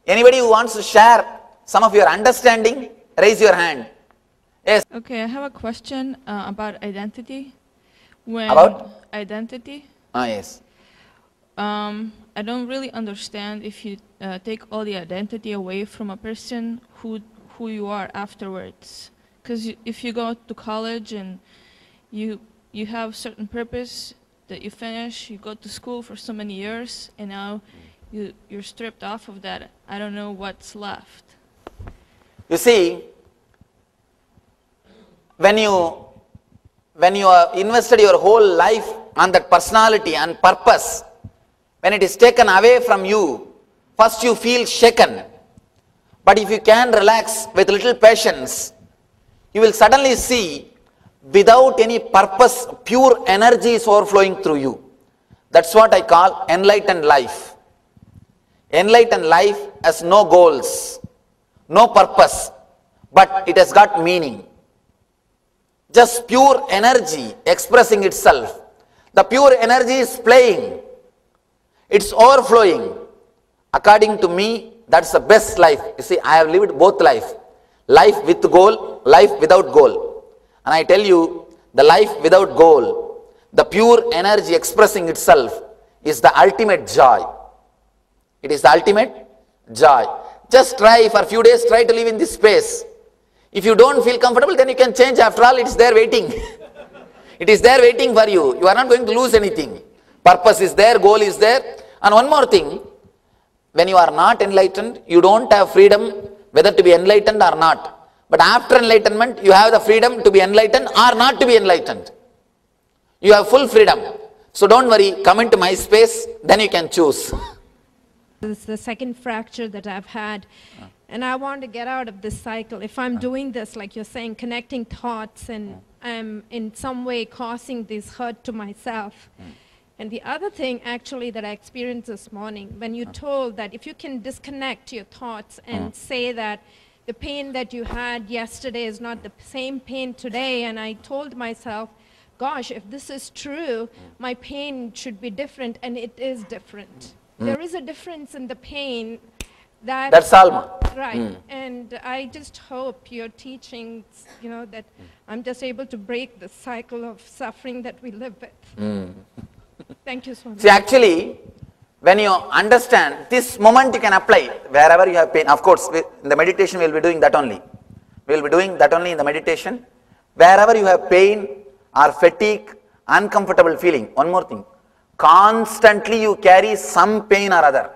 Anybody who wants to share some of your understanding, raise your hand. Yes. Okay, I have a question about identity. When About? Identity. Yes. I don't really understand if you take all the identity away from a person, who you are afterwards. Because if you go to college and you have certain purpose that you finish, you go to school for so many years, and now you're stripped off of that. I don't know what's left. You see, when you have invested your whole life on that personality and purpose, when it is taken away from you, first you feel shaken. But if you can relax with little patience, you will suddenly see, without any purpose, pure energy is overflowing through you. That's what I call enlightened life. Enlightened life has no goals, no purpose, but it has got meaning. Just pure energy expressing itself. The pure energy is playing. It's overflowing. According to me, that's the best life. You see, I have lived both life. Life with goal, life without goal. And I tell you, the life without goal, the pure energy expressing itself is the ultimate joy. It is the ultimate joy. Just try for a few days, try to live in this space. If you don't feel comfortable, then you can change. After all, it's there waiting. It is there waiting for you. You are not going to lose anything. Purpose is there, goal is there. And one more thing, when you are not enlightened, you don't have freedom whether to be enlightened or not. But after enlightenment, you have the freedom to be enlightened or not to be enlightened. You have full freedom. So don't worry, come into my space, then you can choose. This is the second fracture that I've had. And I want to get out of this cycle. If I'm doing this, like you're saying, connecting thoughts, and I'm in some way causing this hurt to myself. And the other thing actually that I experienced this morning, when you told that if you can disconnect your thoughts and say that the pain that you had yesterday is not the same pain today, and I told myself, gosh, if this is true, my pain should be different, and it is different. There is a difference in the pain. That's Alma. Right. And I just hope your teachings, that I'm just able to break the cycle of suffering that we live with. Thank you so much. See, actually, when you understand, this moment you can apply wherever you have pain. Of course, in the meditation we will be doing that only. We will be doing that only in the meditation. Wherever you have pain or fatigue, uncomfortable feeling. One more thing. Constantly you carry some pain or other.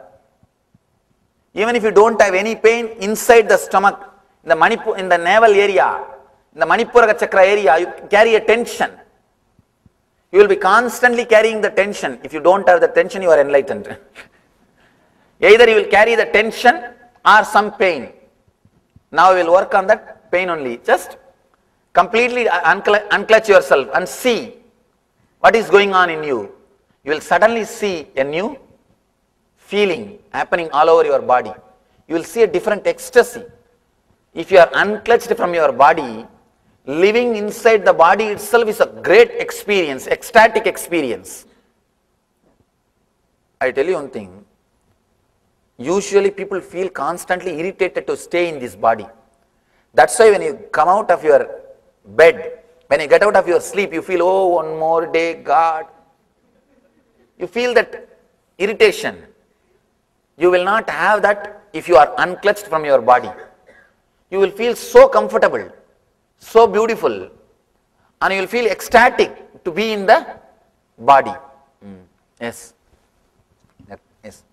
Even if you don't have any pain inside the stomach, in the navel area, in the Manipura chakra area, you carry a tension. You will be constantly carrying the tension. If you don't have the tension, you are enlightened. Either you will carry the tension or some pain. Now we will work on that pain only. Just completely unclutch yourself and see what is going on in you. You will suddenly see a new feeling happening all over your body. You will see a different ecstasy. If you are unclutched from your body, living inside the body itself is a great experience, ecstatic experience. I tell you one thing, usually people feel constantly irritated to stay in this body. That's why when you come out of your bed, when you get out of your sleep, you feel, oh, one more day, God. You feel that irritation. You will not have that if you are unclutched from your body. You will feel so comfortable, so beautiful, and you will feel ecstatic to be in the body. Yes. Yes.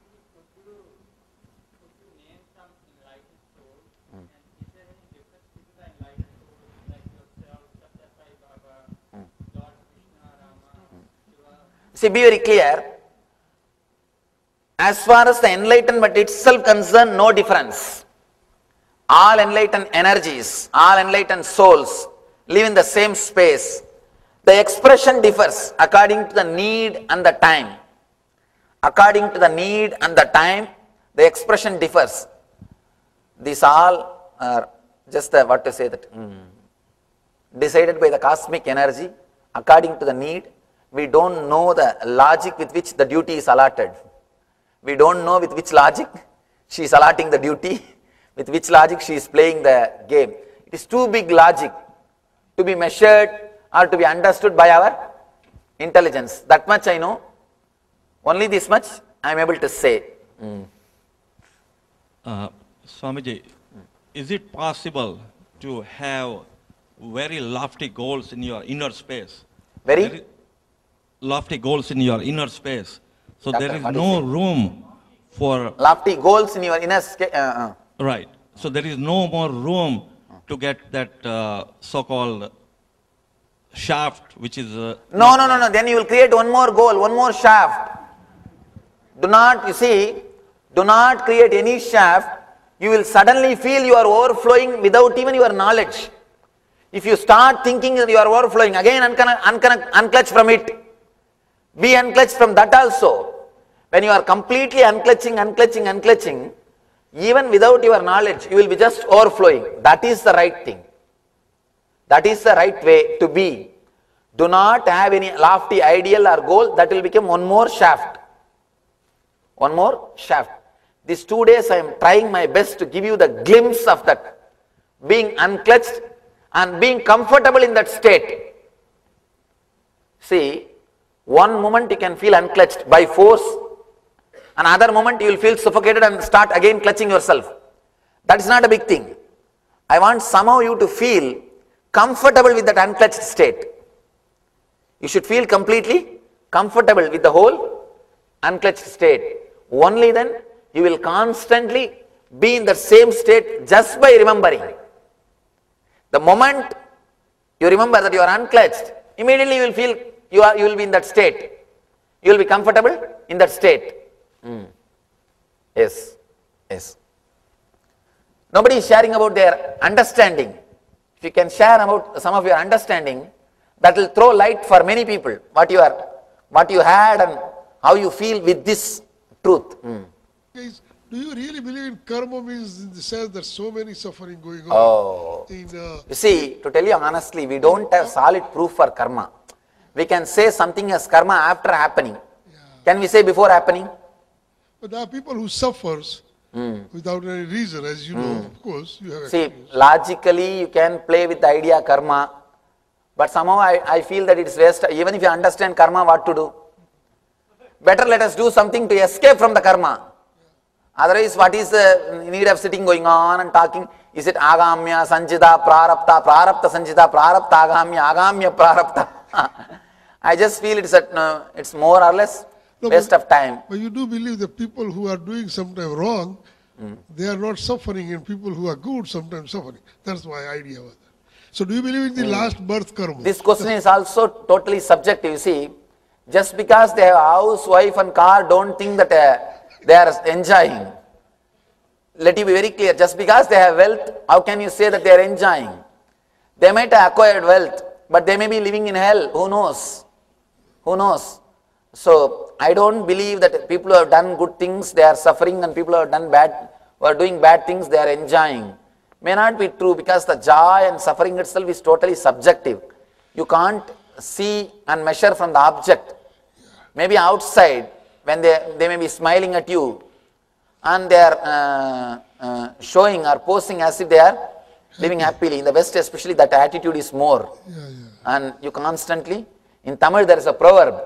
See, be very clear. As far as the enlightenment itself concerned, no difference. All enlightened energies, all enlightened souls live in the same space. The expression differs according to the need and the time. According to the need and the time, the expression differs. These all are just the, decided by the cosmic energy according to the need. We don't know the logic with which the duty is allotted. We don't know with which logic she is allotting the duty, with which logic she is playing the game. It is too big logic to be measured or to be understood by our intelligence. That much I know. Only this much I am able to say. Swamiji, is it possible to have very lofty goals in your inner space? Very lofty goals in your inner space. So Doctor, there is what no is it? room for, lofty goals in your inner right. So there is no more room to get that so-called shaft, which is... No. Then you will create one more goal, one more shaft. Do not, you see, do not create any shaft. You will suddenly feel you are overflowing without even your knowledge. If you start thinking that you are overflowing, again unclutch from it. Be unclutched from that also. When you are completely unclutching, even without your knowledge, you will be just overflowing. That is the right thing. That is the right way to be. Do not have any lofty ideal or goal. That will become one more shaft. One more shaft. These 2 days I am trying my best to give you the glimpse of that. Being unclutched and being comfortable in that state. See, one moment you can feel unclutched by force. Another moment you will feel suffocated and start again clutching yourself. That is not a big thing. I want somehow you to feel comfortable with that unclutched state. You should feel completely comfortable with the whole unclutched state. Only then you will constantly be in the same state just by remembering. The moment you remember that you are unclutched, immediately you will feel you will be in that state. You will be comfortable in that state. Yes. Nobody is sharing about their understanding. If you can share about some of your understanding, that will throw light for many people. What you had and how you feel with this truth. Guys, do you really believe in karma means in the sense that so many suffering going on? Oh. In, You see, to tell you honestly, we don't have solid proof for karma. We can say something as karma after happening. Can we say before happening? but there are people who suffers without any reason, as you know, of course, you have See, experience. logically you can play with the idea karma, but somehow I feel that it's waste. Even if you understand karma, what to do? Better let us do something to escape from the karma. Otherwise, what is the need of sitting going on and talking? Is it agamya, sanchita, prarabdha, prarabdha, sanchita, prarabdha, agamya, agamya, prarabdha? I just feel it's more or less No, waste of time. But you do believe that people who are doing sometimes wrong, they are not suffering, and people who are good sometimes suffering. That's my idea was that. So do you believe in the last birth karma? This question is also totally subjective. You see, just because they have a house, wife and car, don't think that they are enjoying. Let you be very clear. Just because they have wealth, how can you say that they are enjoying? They might have acquired wealth, but they may be living in hell. Who knows? Who knows? So I don't believe that people who have done good things, they are suffering, and people who have done bad, who are doing bad things, they are enjoying. May not be true, because the joy and suffering itself is totally subjective. You can't see and measure from the object. Maybe outside, when they may be smiling at you, and they are showing or posing as if they are living happily. In the West especially, that attitude is more. And you constantly, in Tamil there is a proverb,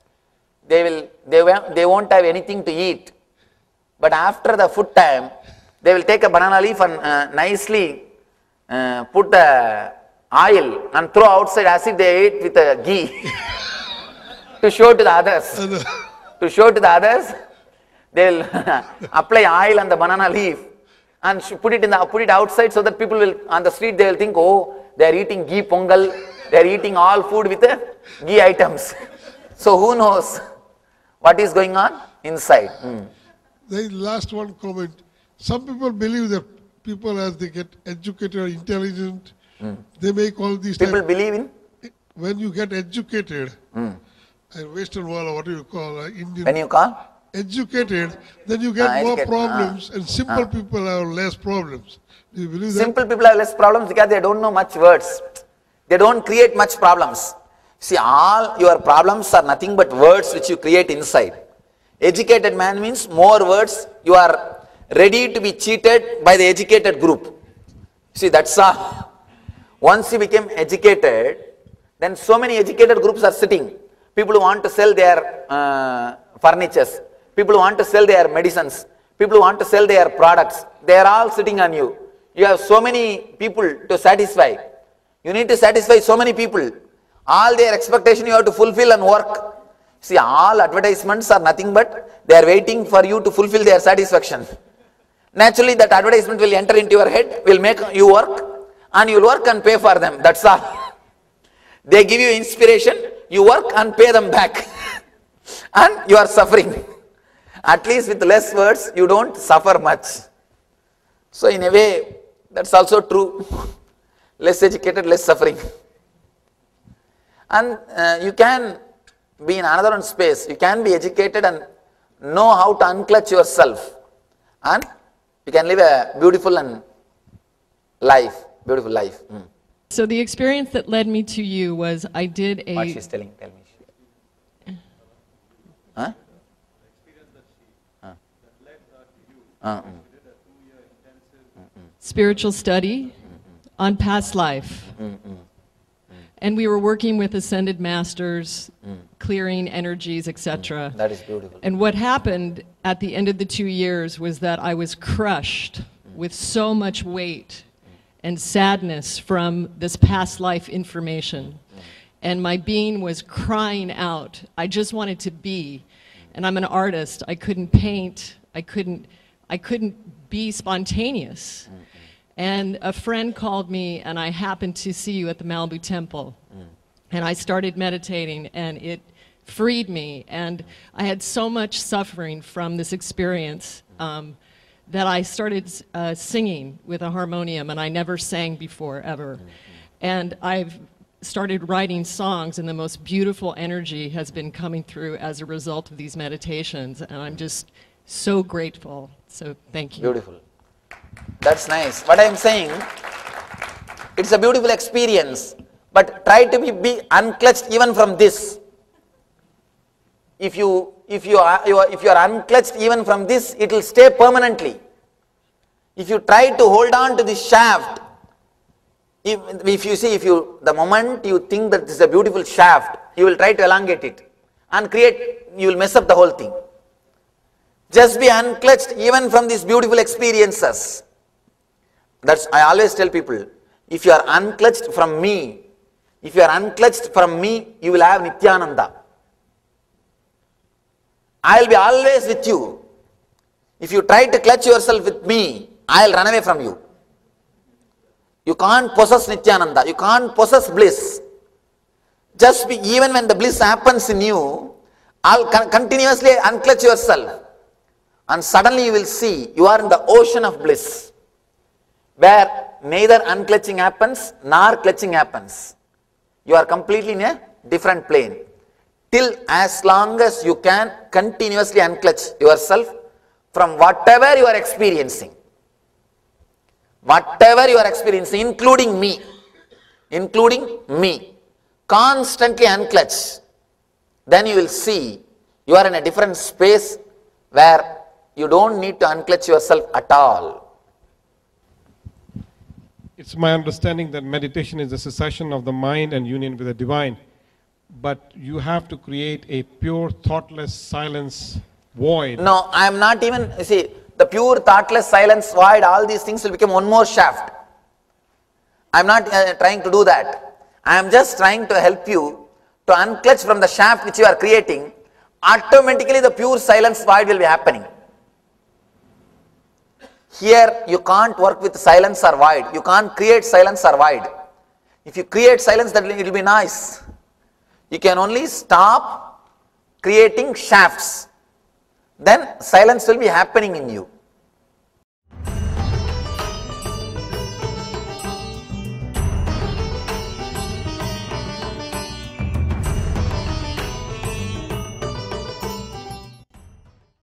they won't have anything to eat, but after the food time, they will take a banana leaf and nicely put the oil and throw outside as if they ate with a ghee to show to the others. To show to the others, they will apply oil on the banana leaf and put it outside, so that people will on the street, they will think, oh, they are eating ghee pongal, they are eating all food with ghee items. So who knows what is going on inside? The last one comment. Some people believe that people, as they get educated or intelligent, they make all these People believe in? when you get educated, and Western world, or what do you call Indian? When you call? Educated, then you get more educated, problems, and simple people have less problems. Do you believe that? Simple people have less problems because they don't know much words. They don't create much problems. See, all your problems are nothing but words which you create inside. Educated man means more words you are ready to be cheated by the educated group. See, that's all. Once you became educated, then so many educated groups are sitting. People who want to sell their furnitures, people who want to sell their medicines, people who want to sell their products, they are all sitting on you. You have so many people to satisfy. You need to satisfy so many people. All their expectation you have to fulfill and work. See, all advertisements are nothing but they are waiting for you to fulfill their satisfaction. Naturally, that advertisement will enter into your head, will make you work, and you will work and pay for them. That's all. They give you inspiration, you work and pay them back. And you are suffering. At least with less words, you don't suffer much. So in a way, that's also true. Less educated, less suffering. And you can be in another one space. You can be educated and know how to unclutch yourself. And you can live a beautiful life. Beautiful life. So the experience that led me to you was I did a... What she's telling, tell me. Huh? spiritual study on past life. And we were working with ascended masters, clearing energies, etc. That is beautiful. And what happened at the end of the 2 years was that I was crushed with so much weight and sadness from this past life information. And my being was crying out. I just wanted to be. And I'm an artist. I couldn't paint. I couldn't be spontaneous. And a friend called me, and I happened to see you at the Malibu Temple. And I started meditating, and it freed me. And I had so much suffering from this experience that I started singing with a harmonium, and I never sang before, ever. And I've started writing songs, and the most beautiful energy has been coming through as a result of these meditations. And I'm just so grateful. So thank you. Beautiful. That's nice. What I am saying, it's a beautiful experience, but try to be unclutched even from this. If you are unclutched even from this, it will stay permanently. If you try to hold on to this shaft, the moment you think that this is a beautiful shaft, you will try to elongate it and you will mess up the whole thing. Just be unclutched even from these beautiful experiences. I always tell people, if you are unclutched from me, you will have Nityananda. I will be always with you. If you try to clutch yourself with me, I will run away from you. You can't possess Nityananda. You can't possess bliss. Even when the bliss happens in you, I'll continuously unclutch yourself. And suddenly you will see you are in the ocean of bliss, where neither unclutching happens nor clutching happens. You are completely in a different plane. Till as long as you can continuously unclutch yourself from whatever you are experiencing. Whatever you are experiencing, including me, constantly unclutch. Then you will see you are in a different space where you don't need to unclutch yourself at all. It's my understanding that meditation is the cessation of the mind and union with the divine. But you have to create a pure, thoughtless silence void. No, I am not even, the pure, thoughtless silence void, all these things will become one more shaft. I am not trying to do that. I am just trying to help you to unclutch from the shaft which you are creating. Automatically the pure silence void will be happening. Here you can't work with silence or void. You can't create silence or void. If you create silence, then it will be nice. You can only stop creating shafts. Then silence will be happening in you.